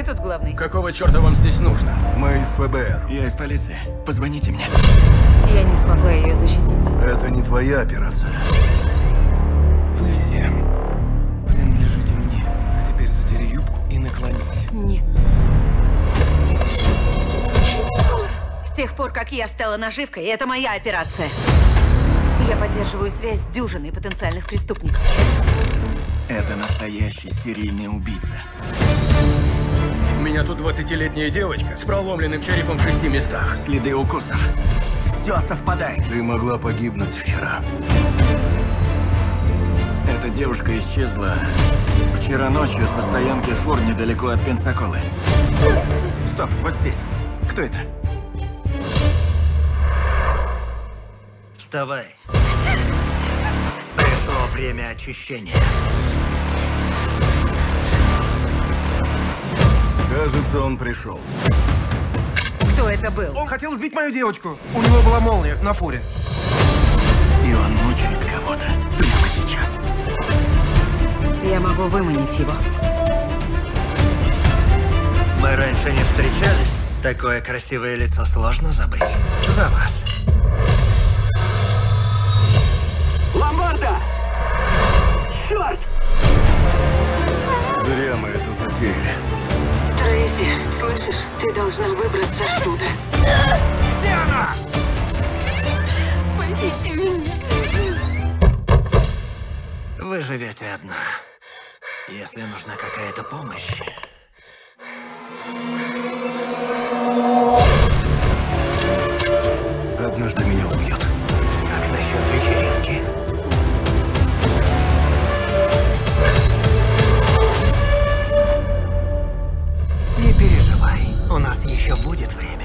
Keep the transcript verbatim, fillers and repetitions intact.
тут главный? Какого черта вам здесь нужно? Мы из ФБР. Я из полиции. Позвоните мне. Я не смогла ее защитить. Это не твоя операция. Вы все принадлежите мне. А теперь задери юбку и наклонись. Нет. С тех пор, как я стала наживкой, это моя операция. Я поддерживаю связь с дюжиной потенциальных преступников. Это настоящий серийный убийца. У меня тут двадцатилетняя девочка с проломленным черепом в шести местах. Следы укусов. Все совпадает. Ты могла погибнуть вчера. Эта девушка исчезла вчера ночью со стоянки фур недалеко от Пенсаколы. Стоп, вот здесь. Кто это? Вставай. Пришло время очищения. Кажется, он пришел. Кто это был? Он хотел сбить мою девочку. У него была молния на фуре. И он мучает кого-то прямо сейчас. Я могу выманить его. Мы раньше не встречались. Такое красивое лицо сложно забыть. За вас. Ломбарда! Черт! Зря мы это затеяли. Трейси, слышишь? Ты должна выбраться оттуда. Где она? Спасите меня. Вы живете одна. Если нужна какая-то помощь. Однажды меня убьют. Как насчет вечеринки? Не переживай, у нас еще будет время.